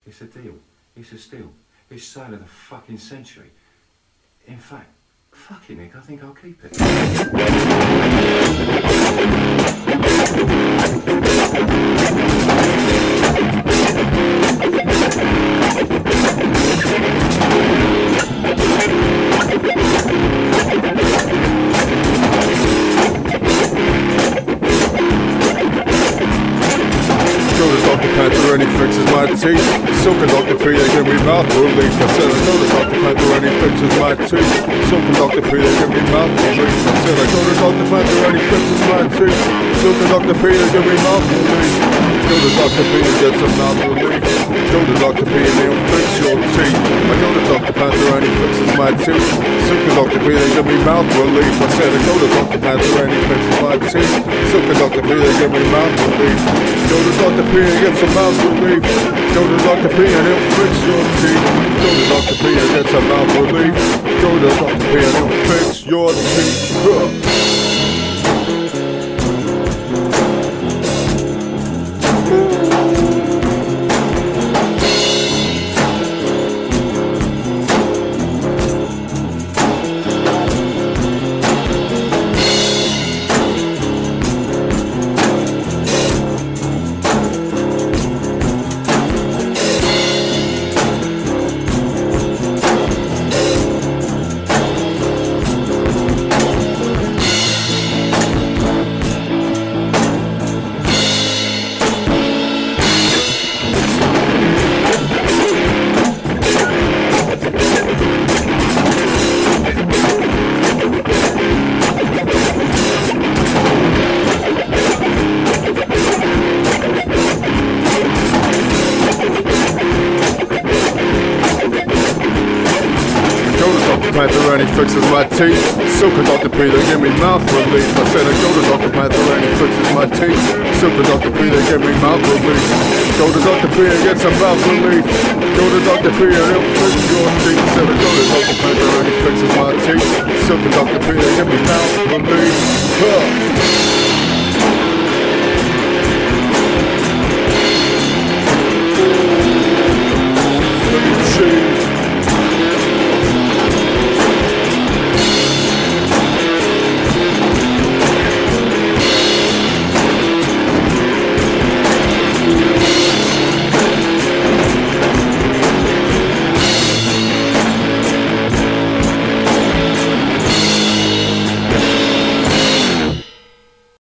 It's a deal. It's a steal. It's sale of the fucking century. In fact, fucking Nick, I think I'll keep it. Panther and he fixes my teeth. Silk and Dr. P, they give me mouth relief. I said I go to Dr. Panther and he fixes my teeth. Silk and Dr. P, they give me mouth relief. I said I go to Dr. Panther and he fixes my teeth. Silk and Dr. P, they give me mouth relief. Go to Dr. P and get some mouth relief. Go to Dr. P and he'll fix your teeth. I go to Dr. Panther and he fixes my teeth. Silk and Dr. P, they give me mouth relief. I said I go to Dr. Panther and he fixes my teeth. Silk and Dr. P, they give me mouth relief. Go to Dr. P and get some mouth relief. Go to Dr. P and he'll fix your teeth. Go to Dr. P and get some mouth relief. Go to Dr. P and he'll fix your teeth. Panther and he fixes my teeth. Silk and Dr. P, they give me mouth relief. I said I go to Dr. Panther and he fixes my teeth. Silk and Dr. P, they give me mouth relief. Go to Dr. P and get some mouth relief. Go to Dr. P and he'll fix your teeth. I said I go to Dr. Panther and he fixes my teeth. Silk and Dr. P, they give me mouth relief.